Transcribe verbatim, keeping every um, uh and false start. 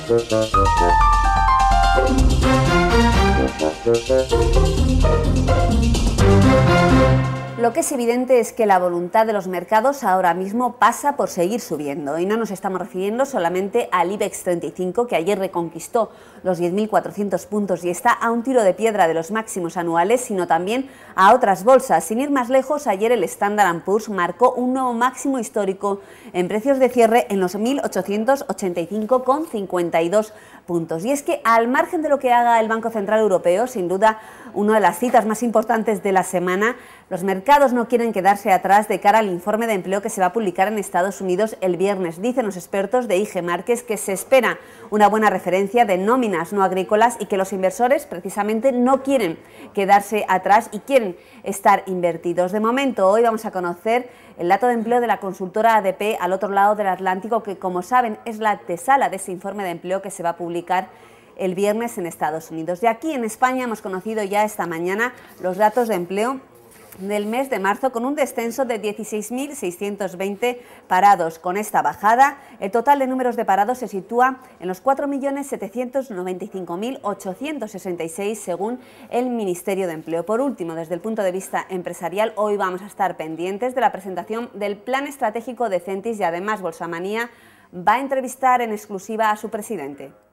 Lo que es evidente es que la voluntad de los mercados ahora mismo pasa por seguir subiendo, y no nos estamos refiriendo solamente al IBEX treinta y cinco, que ayer reconquistó los diez mil cuatrocientos puntos y está a un tiro de piedra de los máximos anuales, sino también a otras bolsas. Sin ir más lejos, ayer el Standard and Poor's marcó un nuevo máximo histórico en precios de cierre en los mil ochocientos ochenta y cinco coma cincuenta y dos puntos. Y es que, al margen de lo que haga el Banco Central Europeo, sin duda una de las citas más importantes de la semana, los mercados no quieren quedarse atrás de cara al informe de empleo que se va a publicar en Estados Unidos el viernes. Dicen los expertos de I G Márquez que se espera una buena referencia de nóminas no agrícolas y que los inversores precisamente no quieren quedarse atrás y quieren estar invertidos. De momento, hoy vamos a conocer el dato de empleo de la consultora A D P al otro lado del Atlántico, que, como saben, es la antesala de ese informe de empleo que se va a publicar el viernes en Estados Unidos. Y aquí en España hemos conocido ya esta mañana los datos de empleo del mes de marzo, con un descenso de dieciséis mil seiscientos veinte parados. Con esta bajada, el total de números de parados se sitúa en los cuatro millones setecientos noventa y cinco mil ochocientos sesenta y seis, según el Ministerio de Empleo. Por último, desde el punto de vista empresarial, hoy vamos a estar pendientes de la presentación del Plan Estratégico de Centis, y además Bolsamanía va a entrevistar en exclusiva a su presidente.